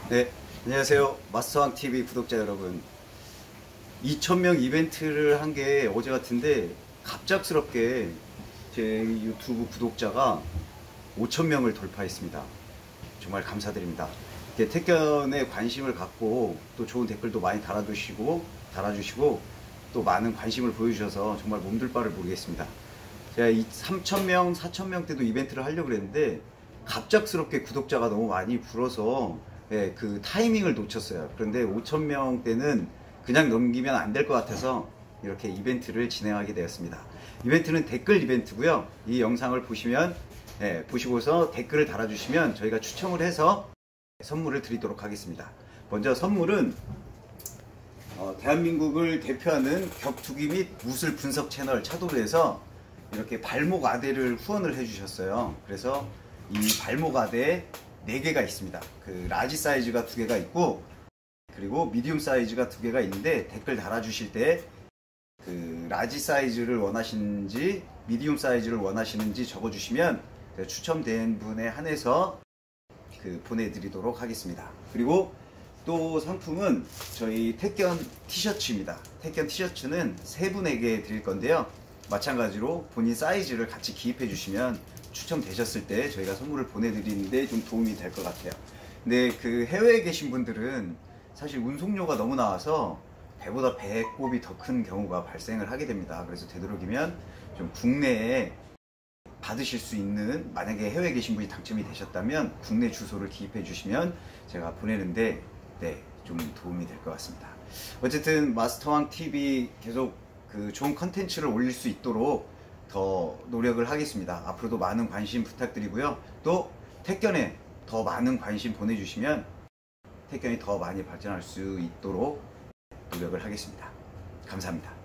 네, 안녕하세요. 마스터왕TV 구독자 여러분. 2,000명 이벤트를 한 게 어제 같은데 갑작스럽게 제 유튜브 구독자가 5,000명을 돌파했습니다. 정말 감사드립니다. 택견에 관심을 갖고 또 좋은 댓글도 많이 달아주시고 또 많은 관심을 보여주셔서 정말 몸둘 바를 모르겠습니다. 제가 3,000명, 4,000명 때도 이벤트를 하려고 그랬는데 갑작스럽게 구독자가 너무 많이 불어서 그 타이밍을 놓쳤어요. 그런데 5,000명 때는 그냥 넘기면 안 될 것 같아서 이렇게 이벤트를 진행하게 되었습니다. 이벤트는 댓글 이벤트고요. 이 영상을 보시면 보시고서 댓글을 달아주시면 저희가 추첨을 해서 선물을 드리도록 하겠습니다. 먼저 선물은 대한민국을 대표하는 격투기 및 무술 분석 채널 차도르에서 이렇게 발목 아대를 후원을 해주셨어요. 그래서 이 발목 아대 4개가 있습니다. 그 라지 사이즈가 2개가 있고 그리고 미디움 사이즈가 2개가 있는데 댓글 달아주실 때 그 라지 사이즈를 원하시는지 미디움 사이즈를 원하시는지 적어주시면 추첨된 분에 한해서 보내드리도록 하겠습니다. 그리고 또 상품은 저희 택견 티셔츠입니다. 택견 티셔츠는 3분에게 드릴 건데요. 마찬가지로 본인 사이즈를 같이 기입해 주시면 추첨되셨을 때 저희가 선물을 보내드리는데 좀 도움이 될 것 같아요. 근데 그 해외에 계신 분들은 사실 운송료가 너무 나와서 배보다 배꼽이 더 큰 경우가 발생을 하게 됩니다. 그래서 되도록이면 좀 국내에 받으실 수 있는, 만약에 해외에 계신 분이 당첨이 되셨다면 국내 주소를 기입해 주시면 제가 보내는데 좀 도움이 될 것 같습니다. 어쨌든 마스터왕TV 계속 좋은 컨텐츠를 올릴 수 있도록 더 노력을 하겠습니다. 앞으로도 많은 관심 부탁드리고요. 또 택견에 더 많은 관심 보내주시면 택견이 더 많이 발전할 수 있도록 노력을 하겠습니다. 감사합니다.